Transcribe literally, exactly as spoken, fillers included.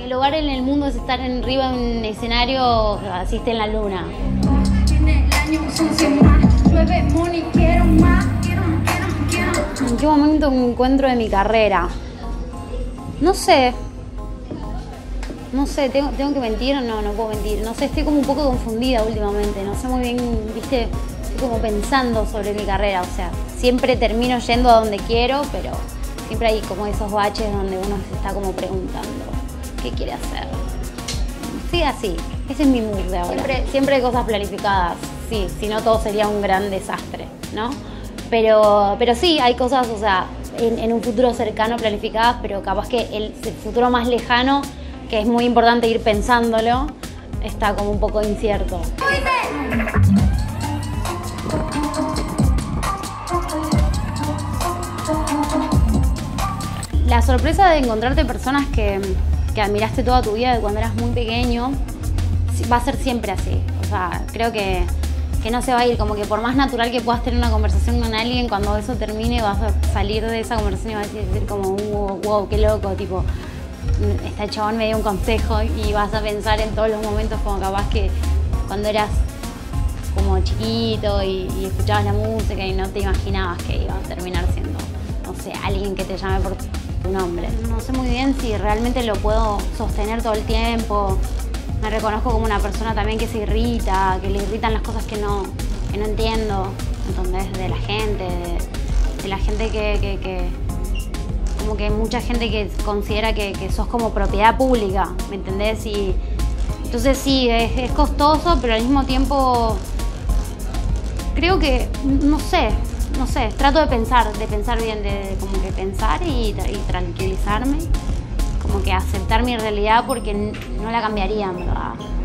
Mi lugar en el mundo es estar en arriba en un escenario, así esté en la luna. ¿En qué momento me encuentro de mi carrera? No sé. No sé, ¿tengo, tengo que mentir o no? No puedo mentir. No sé, estoy como un poco confundida últimamente. No sé muy bien, viste, estoy como pensando sobre mi carrera. O sea, siempre termino yendo a donde quiero, pero siempre hay como esos baches donde uno se está como preguntando qué quiere hacer. Sí, así. Ese es mi mood de ahora. Siempre, siempre hay cosas planificadas. Sí, si no todo sería un gran desastre, ¿no? Pero, pero sí, hay cosas, o sea, en, en un futuro cercano planificadas, pero capaz que el, el futuro más lejano, que es muy importante ir pensándolo, está como un poco incierto. La sorpresa de encontrarte personas que, que admiraste toda tu vida de cuando eras muy pequeño va a ser siempre así. O sea, creo que, que no se va a ir, como que por más natural que puedas tener una conversación con alguien, cuando eso termine vas a salir de esa conversación y vas a decir como, wow, wow, qué loco, tipo, este chabón me dio un consejo, y vas a pensar en todos los momentos como capaz que cuando eras como chiquito y, y escuchabas la música y no te imaginabas que iba a terminar siendo, no sé, alguien que te llame por tu nombre. No sé muy bien si realmente lo puedo sostener todo el tiempo. Me reconozco como una persona también que se irrita, que le irritan las cosas que no, que no entiendo, entonces, de la gente, de, de la gente que, que, que como que mucha gente que considera que, que sos como propiedad pública, ¿me entendés? Y entonces sí, es, es costoso, pero al mismo tiempo creo que, no sé, no sé, trato de pensar, de pensar bien, de, de como que pensar y, y tranquilizarme, como que aceptar mi realidad porque no la cambiaría, en verdad.